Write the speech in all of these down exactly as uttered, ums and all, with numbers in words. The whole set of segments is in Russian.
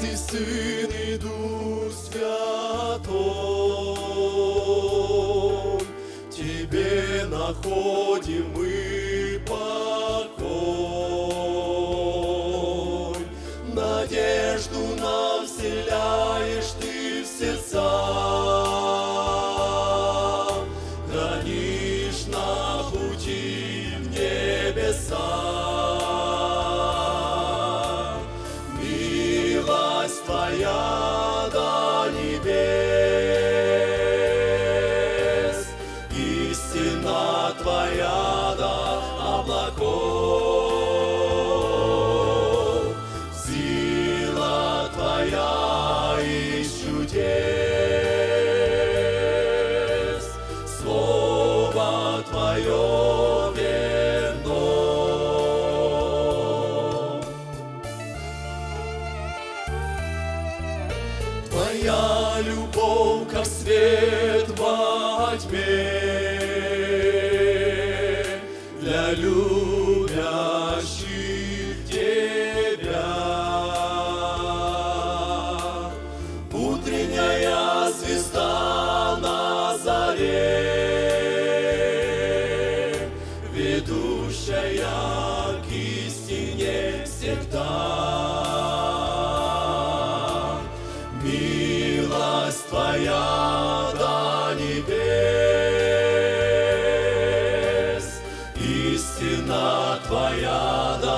и Сын, и Дух Святой. В Тебе находим мы покой. Надежду нам вселяешь Ты в сердца, хранишь на пути в небеса. Милость Твоя до небес, истина Твоя до облаков, сила Твоя из чудес, Слово Твое верно. Твоя любовь, как свет во тьме, для любящих Тебя. Утренняя звезда на заре, ведущая к истине всегда. Милость Твоя до небес, истина Твоя до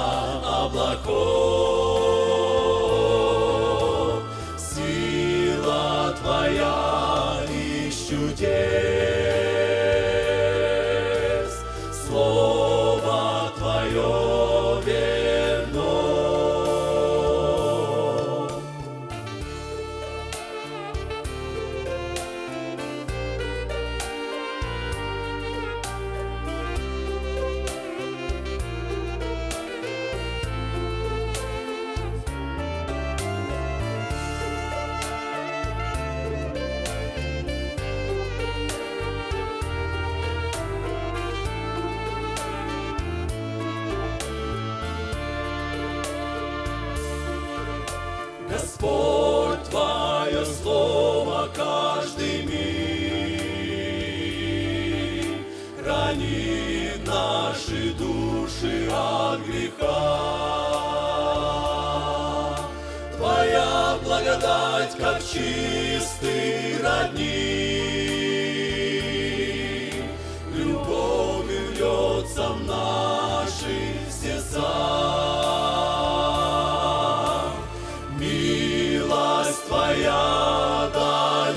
облаков, сила Твоя из чудес, Слово Твое верно. Господь, Твое Слово каждый миг хранит наши души от греха. Твоя благодать, как чистый родник, любовью льется в наши сердца. Милость Твоя до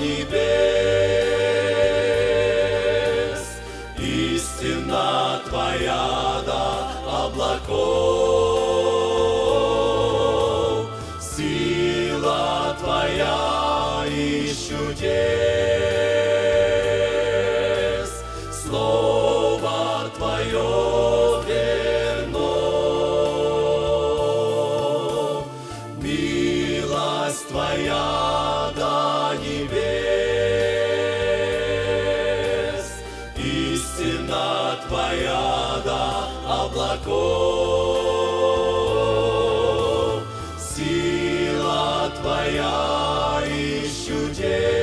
небес, истина Твоя до облаков, сила Твоя из чудес, Слово Твое верно. Милость Твоя до небес, истина Твоя до облаков, сила Твоя из чудес.